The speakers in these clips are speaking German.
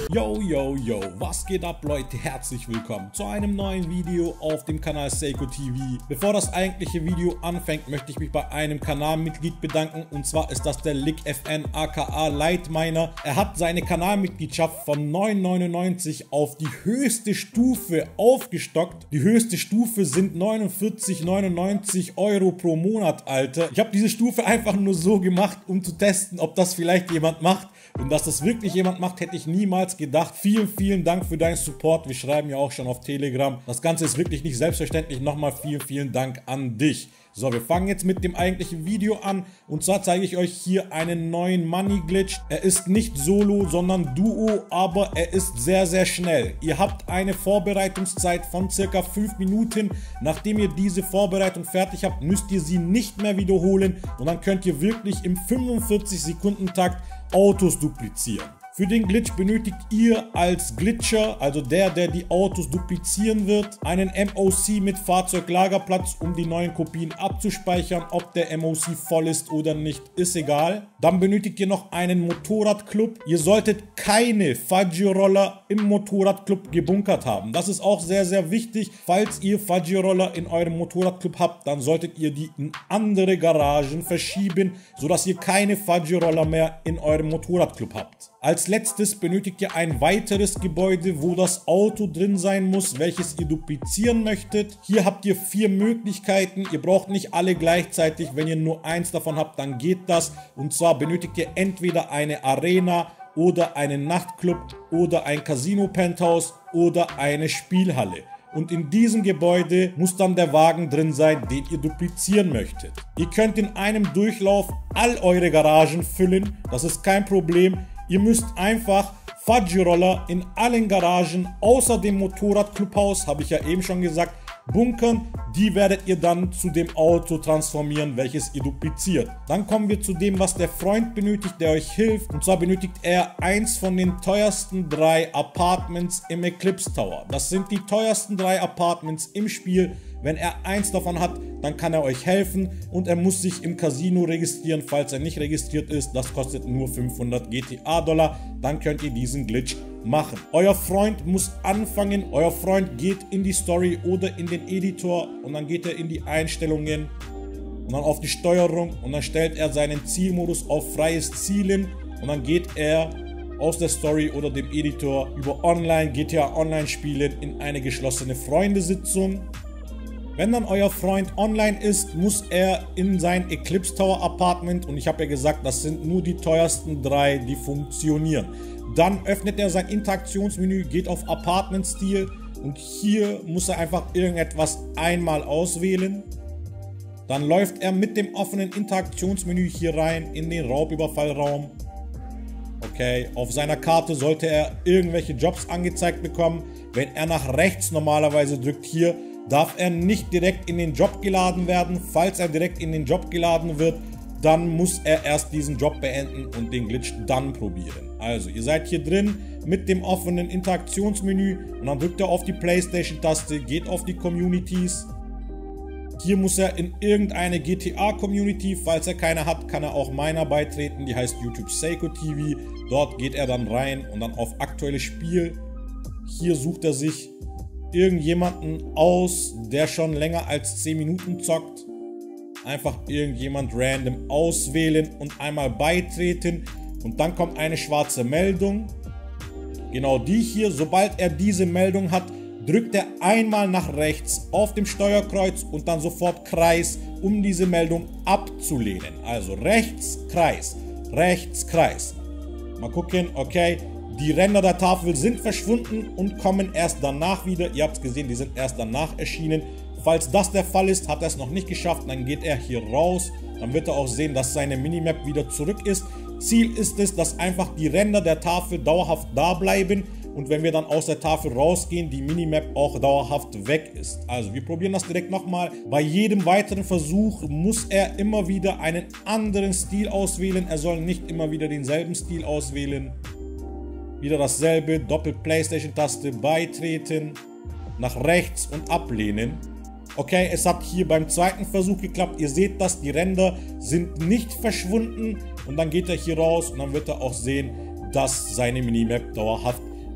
Yo, yo, yo, was geht ab, Leute? Herzlich willkommen zu einem neuen Video auf dem Kanal Seiko TV. Bevor das eigentliche Video anfängt, möchte ich mich bei einem Kanalmitglied bedanken, und zwar ist das der LickFN aka Lightminer. Er hat seine Kanalmitgliedschaft von 9,99 auf die höchste Stufe aufgestockt. Die höchste Stufe sind 49,99 Euro pro Monat, Alter. Ich habe diese Stufe einfach nur so gemacht, um zu testen, ob das vielleicht jemand macht. Und dass das wirklich jemand macht, hätte ich niemals gedacht. Vielen, vielen Dank für deinen Support. Wir schreiben ja auch schon auf Telegram. Das Ganze ist wirklich nicht selbstverständlich. Nochmal vielen, vielen Dank an dich. So, wir fangen jetzt mit dem eigentlichen Video an. Und zwar zeige ich euch hier einen neuen Money Glitch. Er ist nicht Solo, sondern Duo, aber er ist sehr, sehr schnell. Ihr habt eine Vorbereitungszeit von circa 5 Minuten. Nachdem ihr diese Vorbereitung fertig habt, müsst ihr sie nicht mehr wiederholen. Und dann könnt ihr wirklich im 45-Sekunden-Takt Autos duplizieren. Für den Glitch benötigt ihr als Glitcher, also der die Autos duplizieren wird, einen MOC mit Fahrzeuglagerplatz, um die neuen Kopien abzuspeichern. Ob der MOC voll ist oder nicht, ist egal. Dann benötigt ihr noch einen Motorradclub. Ihr solltet keine Fudgy-Roller im Motorradclub gebunkert haben. Das ist auch sehr, sehr wichtig. Falls ihr Fudgy-Roller in eurem Motorradclub habt, dann solltet ihr die in andere Garagen verschieben, sodass ihr keine Fudgy-Roller mehr in eurem Motorradclub habt. Als letztes benötigt ihr ein weiteres Gebäude, wo das Auto drin sein muss, welches ihr duplizieren möchtet. Hier habt ihr 4 Möglichkeiten. Ihr braucht nicht alle gleichzeitig. Wenn ihr nur eins davon habt, dann geht das. Und zwar benötigt ihr entweder eine Arena oder einen Nachtclub oder ein Casino-Penthouse oder eine Spielhalle. Und in diesem Gebäude muss dann der Wagen drin sein, den ihr duplizieren möchtet. Ihr könnt in einem Durchlauf all eure Garagen füllen. Das ist kein Problem. Ihr müsst einfach Fudgy-Roller in allen Garagen außer dem Motorradclubhaus, habe ich ja eben schon gesagt, bunkern. Die werdet ihr dann zu dem Auto transformieren, welches ihr dupliziert. Dann kommen wir zu dem, was der Freund benötigt, der euch hilft. Und zwar benötigt er eins von den teuersten 3 Apartments im Eclipse Tower. Das sind die teuersten 3 Apartments im Spiel. Wenn er eins davon hat, dann kann er euch helfen, und er muss sich im Casino registrieren, falls er nicht registriert ist. Das kostet nur 500 GTA-Dollar. Dann könnt ihr diesen Glitch machen. Euer Freund muss anfangen. Euer Freund geht in die Story oder in den Editor, und dann geht er in die Einstellungen und dann auf die Steuerung, und dann stellt er seinen Zielmodus auf freies Zielen, und dann geht er aus der Story oder dem Editor über Online, GTA Online spielen, in eine geschlossene Freundesitzung. Wenn dann euer Freund online ist, muss er in sein Eclipse Tower Apartment, und ich habe ja gesagt, das sind nur die teuersten 3, die funktionieren. Dann öffnet er sein Interaktionsmenü, geht auf Apartment-Stil, und hier muss er einfach irgendetwas einmal auswählen. Dann läuft er mit dem offenen Interaktionsmenü hier rein in den Raubüberfallraum. Okay, auf seiner Karte sollte er irgendwelche Jobs angezeigt bekommen. Wenn er nach rechts normalerweise drückt hier, darf er nicht direkt in den Job geladen werden. Falls er direkt in den Job geladen wird, dann muss er erst diesen Job beenden und den Glitch dann probieren. Also, ihr seid hier drin mit dem offenen Interaktionsmenü, und dann drückt er auf die PlayStation-Taste, geht auf die Communities. Hier muss er in irgendeine GTA-Community, falls er keine hat, kann er auch meiner beitreten, die heißt YouTube Seiko TV. Dort geht er dann rein und dann auf aktuelles Spiel. Hier sucht er sich irgendjemanden aus, der schon länger als 10 Minuten zockt. Einfach irgendjemand random auswählen und einmal beitreten, und dann kommt eine schwarze Meldung. Genau die hier. Sobald er diese Meldung hat, drückt er einmal nach rechts auf dem Steuerkreuz und dann sofort Kreis, um diese Meldung abzulehnen. Also rechts, Kreis, rechts, Kreis. Mal gucken, okay. Die Ränder der Tafel sind verschwunden und kommen erst danach wieder. Ihr habt es gesehen, die sind erst danach erschienen. Falls das der Fall ist, hat er es noch nicht geschafft, dann geht er hier raus. Dann wird er auch sehen, dass seine Minimap wieder zurück ist. Ziel ist es, dass einfach die Ränder der Tafel dauerhaft da bleiben. Und wenn wir dann aus der Tafel rausgehen, die Minimap auch dauerhaft weg ist. Also wir probieren das direkt nochmal. Bei jedem weiteren Versuch muss er immer wieder einen anderen Stil auswählen. Er soll nicht immer wieder denselben Stil auswählen. Wieder dasselbe, Doppel-Playstation-Taste, beitreten, nach rechts und ablehnen. Okay, es hat hier beim zweiten Versuch geklappt. Ihr seht das, die Ränder sind nicht verschwunden. Und dann geht er hier raus und dann wird er auch sehen, dass seine Minimap dauerhaft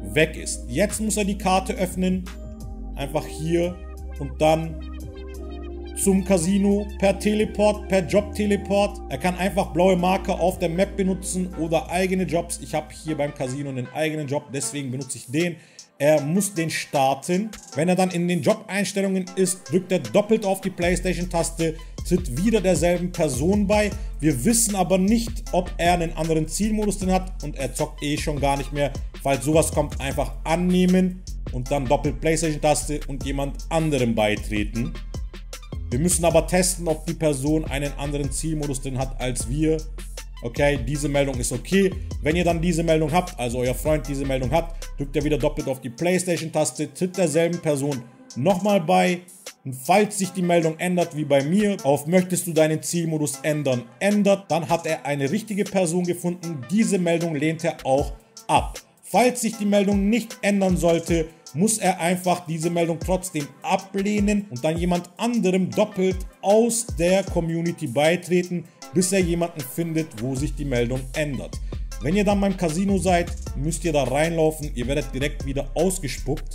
weg ist. Jetzt muss er die Karte öffnen, einfach hier und dann zum Casino per Teleport, per Job-Teleport. Er kann einfach blaue Marker auf der Map benutzen oder eigene Jobs. Ich habe hier beim Casino einen eigenen Job, deswegen benutze ich den. Er muss den starten. Wenn er dann in den Job-Einstellungen ist, drückt er doppelt auf die PlayStation-Taste, tritt wieder derselben Person bei. Wir wissen aber nicht, ob er einen anderen Zielmodus drin hat und er zockt eh schon gar nicht mehr. Falls sowas kommt, einfach annehmen und dann doppelt PlayStation-Taste und jemand anderem beitreten. Wir müssen aber testen, ob die Person einen anderen Zielmodus drin hat als wir. Okay, diese Meldung ist okay. Wenn ihr dann diese Meldung habt, also euer Freund diese Meldung hat, drückt er wieder doppelt auf die PlayStation-Taste, tritt derselben Person nochmal bei. Und falls sich die Meldung ändert, wie bei mir, auf möchtest du deinen Zielmodus ändern, ändert, dann hat er eine richtige Person gefunden. Diese Meldung lehnt er auch ab. Falls sich die Meldung nicht ändern sollte, muss er einfach diese Meldung trotzdem ablehnen und dann jemand anderem doppelt aus der Community beitreten, bis er jemanden findet, wo sich die Meldung ändert. Wenn ihr dann beim Casino seid, müsst ihr da reinlaufen, ihr werdet direkt wieder ausgespuckt.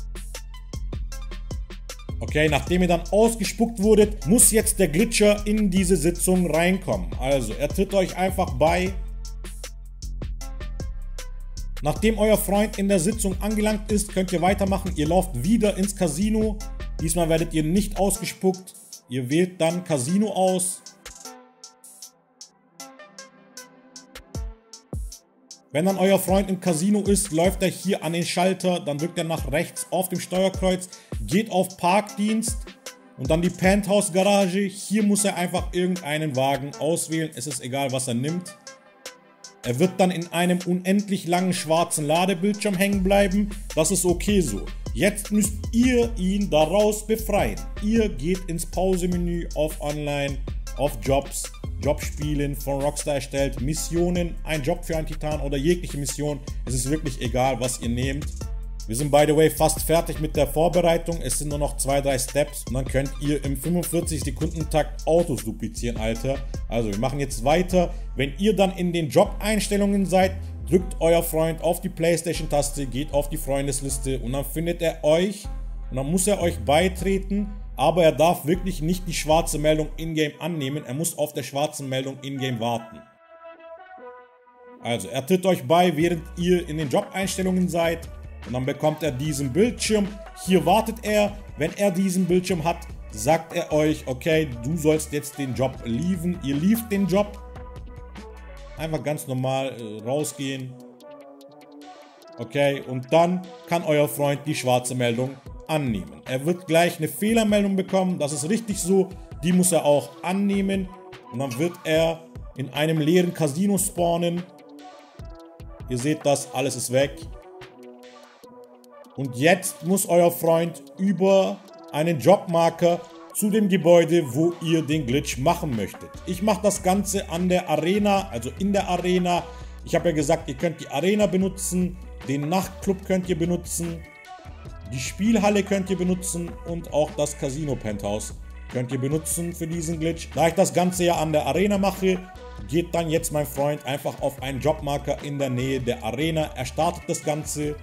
Okay, nachdem ihr dann ausgespuckt wurdet, muss jetzt der Glitcher in diese Sitzung reinkommen. Also, er tritt euch einfach bei. Nachdem euer Freund in der Sitzung angelangt ist, könnt ihr weitermachen. Ihr lauft wieder ins Casino. Diesmal werdet ihr nicht ausgespuckt. Ihr wählt dann Casino aus. Wenn dann euer Freund im Casino ist, läuft er hier an den Schalter, dann drückt er nach rechts auf dem Steuerkreuz, geht auf Parkdienst und dann die Penthouse Garage. Hier muss er einfach irgendeinen Wagen auswählen, es ist egal, was er nimmt. Er wird dann in einem unendlich langen schwarzen Ladebildschirm hängen bleiben, das ist okay so. Jetzt müsst ihr ihn daraus befreien. Ihr geht ins Pausemenü auf Online, auf Jobs. Jobspielen von Rockstar erstellt, Missionen, ein Job für einen Titan oder jegliche Mission. Es ist wirklich egal, was ihr nehmt. Wir sind by the way fast fertig mit der Vorbereitung. Es sind nur noch 2-3 Steps und dann könnt ihr im 45-Sekunden-Takt Autos duplizieren, Alter. Also wir machen jetzt weiter. Wenn ihr dann in den Job-Einstellungen seid, drückt euer Freund auf die PlayStation-Taste, geht auf die Freundesliste und dann findet er euch und dann muss er euch beitreten. Aber er darf wirklich nicht die schwarze Meldung in-game annehmen. Er muss auf der schwarzen Meldung in-game warten. Also, er tritt euch bei, während ihr in den Job-Einstellungen seid. Und dann bekommt er diesen Bildschirm. Hier wartet er. Wenn er diesen Bildschirm hat, sagt er euch, okay, du sollst jetzt den Job leaven. Ihr leavet den Job. Einfach ganz normal rausgehen. Okay, und dann kann euer Freund die schwarze Meldung annehmen. Er wird gleich eine Fehlermeldung bekommen, das ist richtig so, die muss er auch annehmen und dann wird er in einem leeren Casino spawnen. Ihr seht das, alles ist weg. Und jetzt muss euer Freund über einen Jobmarker zu dem Gebäude, wo ihr den Glitch machen möchtet. Ich mache das Ganze an der Arena, also in der Arena. Ich habe ja gesagt, ihr könnt die Arena benutzen, den Nachtclub könnt ihr benutzen, die Spielhalle könnt ihr benutzen und auch das Casino Penthouse könnt ihr benutzen für diesen Glitch. Da ich das Ganze ja an der Arena mache, geht dann jetzt mein Freund einfach auf einen Jobmarker in der Nähe der Arena. Er startet das Ganze.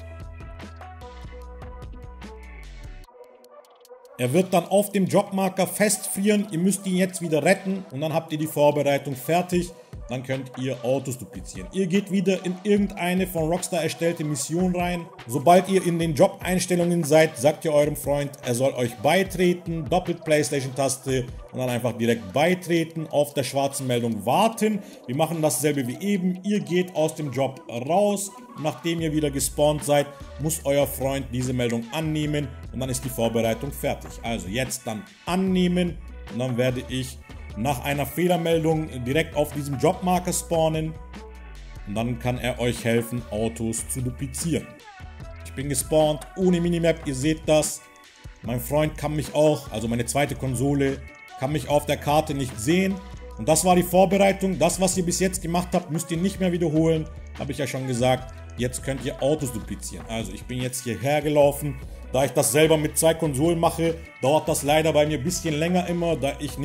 Er wird dann auf dem Jobmarker festfrieren. Ihr müsst ihn jetzt wieder retten und dann habt ihr die Vorbereitung fertig. Dann könnt ihr Autos duplizieren. Ihr geht wieder in irgendeine von Rockstar erstellte Mission rein. Sobald ihr in den Job-Einstellungen seid, sagt ihr eurem Freund, er soll euch beitreten, doppelt PlayStation-Taste und dann einfach direkt beitreten, auf der schwarzen Meldung warten. Wir machen dasselbe wie eben. Ihr geht aus dem Job raus. Nachdem ihr wieder gespawnt seid, muss euer Freund diese Meldung annehmen und dann ist die Vorbereitung fertig. Also jetzt dann annehmen und dann werde ich nach einer Fehlermeldung direkt auf diesem Jobmarker spawnen und dann kann er euch helfen, Autos zu duplizieren. Ich bin gespawnt ohne Minimap, ihr seht das. Mein Freund kann mich auch, also meine zweite Konsole, kann mich auf der Karte nicht sehen. Und das war die Vorbereitung. Das, was ihr bis jetzt gemacht habt, müsst ihr nicht mehr wiederholen. Habe ich ja schon gesagt. Jetzt könnt ihr Autos duplizieren. Also ich bin jetzt hierher gelaufen. Da ich das selber mit 2 Konsolen mache, dauert das leider bei mir ein bisschen länger immer, da ich nicht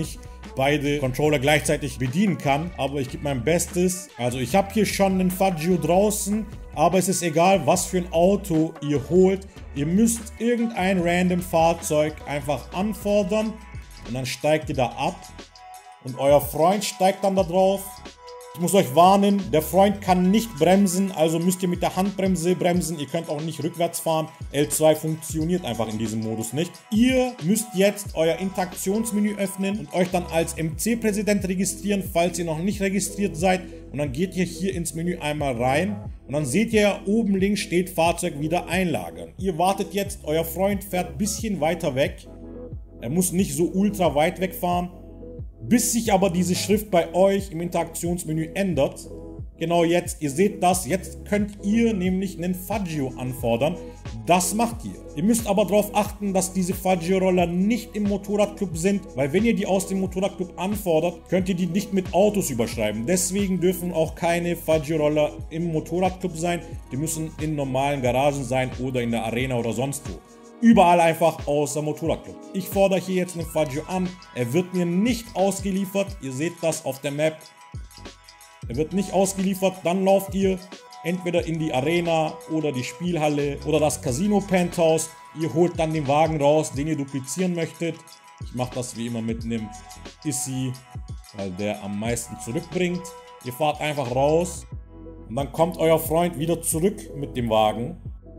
beide Controller gleichzeitig bedienen kann. Aber ich gebe mein Bestes. Also ich habe hier schon einen Faggio draußen. Aber es ist egal, was für ein Auto ihr holt. Ihr müsst irgendein random Fahrzeug einfach anfordern. Und dann steigt ihr da ab. Und euer Freund steigt dann da drauf. Ich muss euch warnen, der Freund kann nicht bremsen, also müsst ihr mit der Handbremse bremsen. Ihr könnt auch nicht rückwärts fahren. L2 funktioniert einfach in diesem Modus nicht. Ihr müsst jetzt euer Interaktionsmenü öffnen und euch dann als MC-Präsident registrieren, falls ihr noch nicht registriert seid. Und dann geht ihr hier ins Menü einmal rein. Und dann seht ihr ja, oben links steht Fahrzeug wieder einlagern. Ihr wartet jetzt, euer Freund fährt ein bisschen weiter weg. Er muss nicht so ultra weit wegfahren. Bis sich aber diese Schrift bei euch im Interaktionsmenü ändert. Genau jetzt, ihr seht das, jetzt könnt ihr nämlich einen Faggio anfordern. Das macht ihr. Ihr müsst aber darauf achten, dass diese Faggio-Roller nicht im Motorradclub sind, weil wenn ihr die aus dem Motorradclub anfordert, könnt ihr die nicht mit Autos überschreiben. Deswegen dürfen auch keine Faggio-Roller im Motorradclub sein. Die müssen in normalen Garagen sein oder in der Arena oder sonst wo. Überall einfach außer Motorradclub. Ich fordere hier jetzt einen Faggio an. Er wird mir nicht ausgeliefert. Ihr seht das auf der Map. Er wird nicht ausgeliefert. Dann lauft ihr entweder in die Arena oder die Spielhalle oder das Casino Penthouse. Ihr holt dann den Wagen raus, den ihr duplizieren möchtet. Ich mache das wie immer mit einem Issi, weil der am meisten zurückbringt. Ihr fahrt einfach raus und dann kommt euer Freund wieder zurück mit dem Wagen.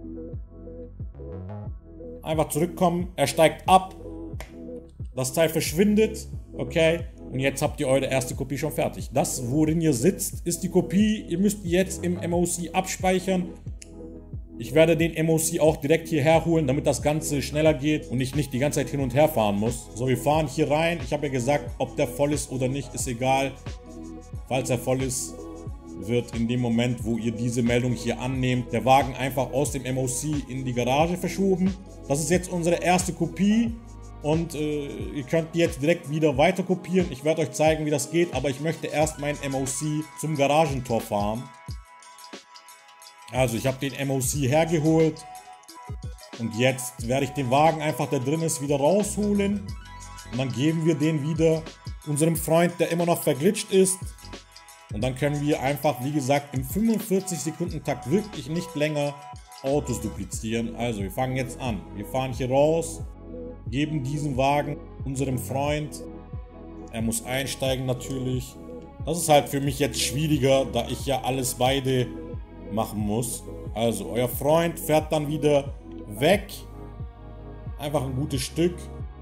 Einfach zurückkommen, er steigt ab, das Teil verschwindet, okay, und jetzt habt ihr eure erste Kopie schon fertig. Das, worin ihr sitzt, ist die Kopie, ihr müsst die jetzt im MOC abspeichern. Ich werde den MOC auch direkt hierher holen, damit das Ganze schneller geht und ich nicht die ganze Zeit hin und her fahren muss. So, wir fahren hier rein, ich habe ja gesagt, ob der voll ist oder nicht, ist egal. Falls er voll ist, wird in dem Moment, wo ihr diese Meldung hier annehmt, der Wagen einfach aus dem MOC in die Garage verschoben. Das ist jetzt unsere erste Kopie und ihr könnt die jetzt direkt wieder weiter kopieren. Ich werde euch zeigen, wie das geht, aber ich möchte erst mein MOC zum Garagentor fahren. Also ich habe den MOC hergeholt und jetzt werde ich den Wagen einfach, der drin ist, wieder rausholen und dann geben wir den wieder unserem Freund, der immer noch verglitscht ist. Und dann können wir einfach, wie gesagt, im 45-Sekunden-Takt wirklich nicht länger Autos duplizieren. Also wir fangen jetzt an. Wir fahren hier raus, geben diesen Wagen unserem Freund. Er muss einsteigen natürlich. Das ist halt für mich jetzt schwieriger, da ich ja alles beide machen muss. Also euer Freund fährt dann wieder weg. Einfach ein gutes Stück.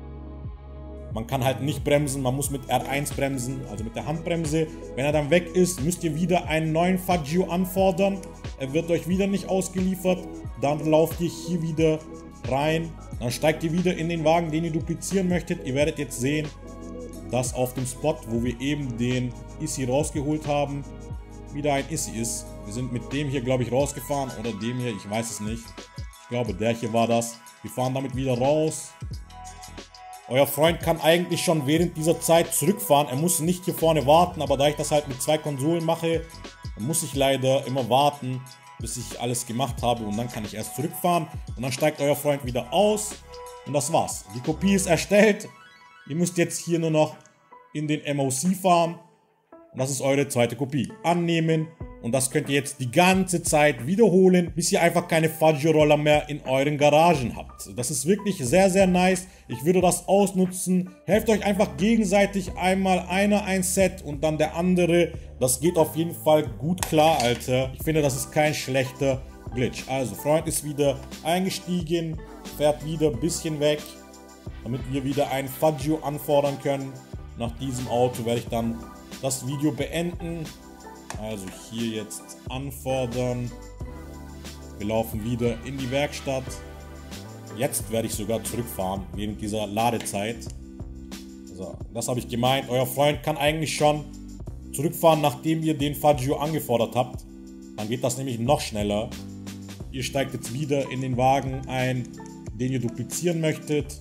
Man kann halt nicht bremsen, man muss mit R1 bremsen, also mit der Handbremse. Wenn er dann weg ist, müsst ihr wieder einen neuen Faggio anfordern. Er wird euch wieder nicht ausgeliefert. Dann lauft ihr hier wieder rein. Dann steigt ihr wieder in den Wagen, den ihr duplizieren möchtet. Ihr werdet jetzt sehen, dass auf dem Spot, wo wir eben den Issi rausgeholt haben, wieder ein Issi ist. Wir sind mit dem hier, glaube ich, rausgefahren oder dem hier, ich weiß es nicht. Ich glaube, der hier war das. Wir fahren damit wieder raus. Euer Freund kann eigentlich schon während dieser Zeit zurückfahren. Er muss nicht hier vorne warten, aber da ich das halt mit zwei Konsolen mache, muss ich leider immer warten, bis ich alles gemacht habe und dann kann ich erst zurückfahren. Und dann steigt euer Freund wieder aus und das war's. Die Kopie ist erstellt. Ihr müsst jetzt hier nur noch in den MOC fahren und das ist eure zweite Kopie. Annehmen. Und das könnt ihr jetzt die ganze Zeit wiederholen, bis ihr einfach keine Faggio-Roller mehr in euren Garagen habt. Das ist wirklich sehr, sehr nice. Ich würde das ausnutzen. Helft euch einfach gegenseitig, einmal einer ein Set und dann der andere. Das geht auf jeden Fall gut klar, Alter. Ich finde, das ist kein schlechter Glitch. Also, Freund ist wieder eingestiegen, fährt wieder ein bisschen weg, damit wir wieder ein Faggio anfordern können. Nach diesem Auto werde ich dann das Video beenden. Also hier jetzt anfordern. Wir laufen wieder in die Werkstatt. Jetzt werde ich sogar zurückfahren während dieser Ladezeit. So, das habe ich gemeint. Euer Freund kann eigentlich schon zurückfahren, nachdem ihr den Faggio angefordert habt. Dann geht das nämlich noch schneller. Ihr steigt jetzt wieder in den Wagen ein, den ihr duplizieren möchtet.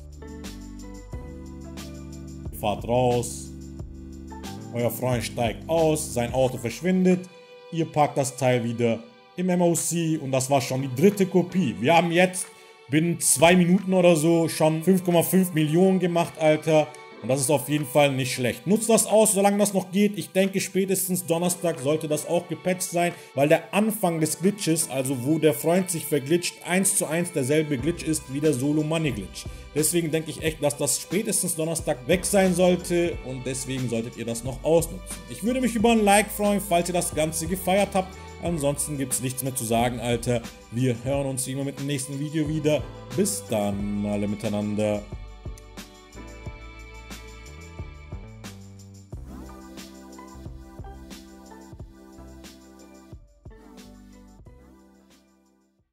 Ihr fahrt raus. Euer Freund steigt aus, sein Auto verschwindet, ihr packt das Teil wieder im MOC und das war schon die dritte Kopie. Wir haben jetzt binnen 2 Minuten oder so schon 5,5 Millionen gemacht, Alter. Und das ist auf jeden Fall nicht schlecht. Nutzt das aus, solange das noch geht. Ich denke, spätestens Donnerstag sollte das auch gepatcht sein, weil der Anfang des Glitches, also wo der Freund sich verglitscht, 1:1 derselbe Glitch ist wie der Solo-Money-Glitch. Deswegen denke ich echt, dass das spätestens Donnerstag weg sein sollte und deswegen solltet ihr das noch ausnutzen. Ich würde mich über ein Like freuen, falls ihr das Ganze gefeiert habt. Ansonsten gibt es nichts mehr zu sagen, Alter. Wir hören uns wie immer mit dem nächsten Video wieder. Bis dann, alle miteinander.